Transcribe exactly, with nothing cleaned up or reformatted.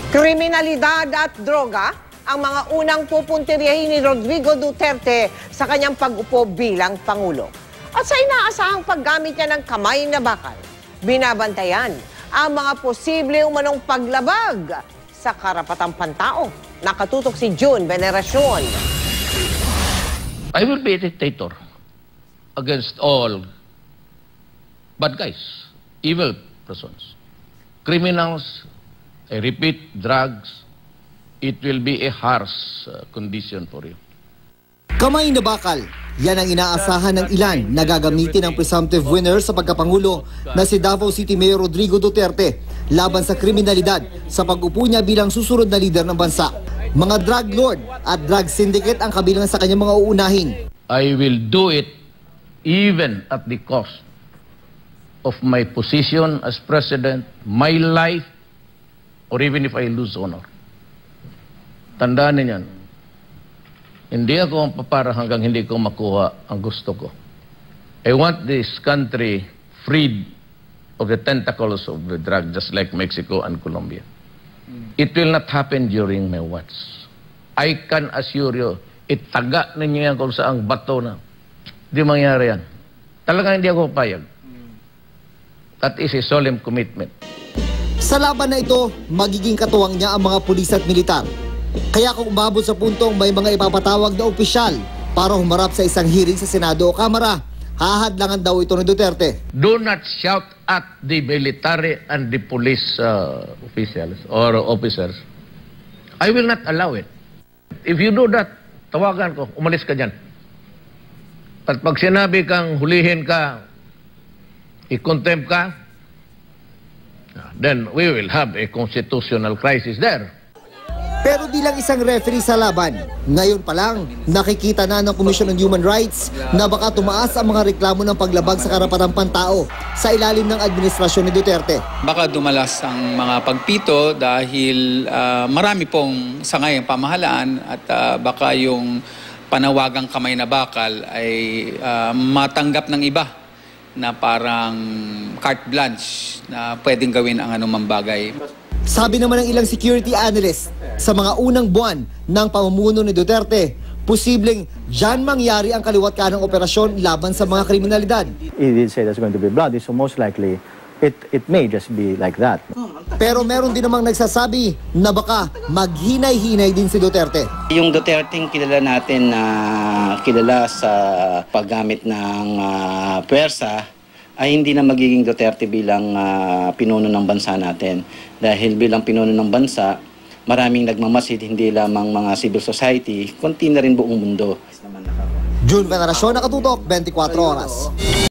Kriminalidad at droga ang mga unang pupuntiryahin ni Rodrigo Duterte sa kanyang pag-upo bilang Pangulo. At sa inaasahang paggamit niya ng kamay na bakal, binabantayan ang mga posible umanong paglabag sa karapatang pantao. Nakatutok si June Veneracion. I will be a dictator against all bad guys, evil persons, criminals. I repeat, drugs. It will be a harsh uh, condition for you. Kamay na bakal, yan ang inaasahan ng ilan na gagamitin ng presumptive winner sa pagkapangulo na si Davao City Mayor Rodrigo Duterte laban sa kriminalidad sa pag-upo niya bilang susunod na lider ng bansa. Mga drug lord at drug syndicate ang kabilang sa kanyang mga uunahin. I will do it even at the cost of my position as president, my life, or even if I lose honor. Tandaan niyan, hindi ako ang papara hanggang hindi ko makuha ang gusto ko. I want this country freed of the tentacles of the drug, just like Mexico and Colombia. It will not happen during my watch. I can assure you, itaga ninyo yan kung saang bato na. Di mangyari yan. Talagang hindi ako payag. That is a solemn commitment. Sa laban na ito, magiging katuwang niya ang mga pulis at militar. Kaya kung umabot sa puntong may mga ipapatawag na opisyal para humarap sa isang hearing sa Senado o Kamara, hahadlangan daw ito ni Duterte. Do not shout at the military and the police uh, officials or officers. I will not allow it. If you do that, tawagan ko, umalis ka dyan. At pag sinabi kang hulihin ka, i-contempt ka, then we will have a constitutional crisis there. Pero di lang isang referee sa laban. Ngayon pa lang, nakikita na ng Commission on Human Rights na baka tumaas ang mga reklamo ng paglabag sa karapatang pantao sa ilalim ng administrasyon ni Duterte. Baka dumalas ang mga pagpito dahil uh, marami pong sangay ang pamahalaan at uh, baka yung panawagang kamay na bakal ay uh, matanggap ng iba na parang carte blanche na pwedeng gawin ang anumang bagay. Sabi naman ng ilang security analyst, sa mga unang buwan ng pamumuno ni Duterte, posibleng dyan mangyari ang kaliwat kanang operasyon laban sa mga kriminalidad. He did say there's going to be blood, so most likely it, it may just be like that. Pero meron din namang nagsasabi na baka maghinay-hinay din si Duterte. Yung Duterte kilala natin na uh, kilala sa paggamit ng uh, puwersa ay hindi na magiging Duterte bilang uh, pinuno ng bansa natin. Dahil bilang pinuno ng bansa, maraming nagmamasid, hindi lamang mga civil society, kundi na rin buong mundo. June Veneracion, Nakatutok, twenty-four oras.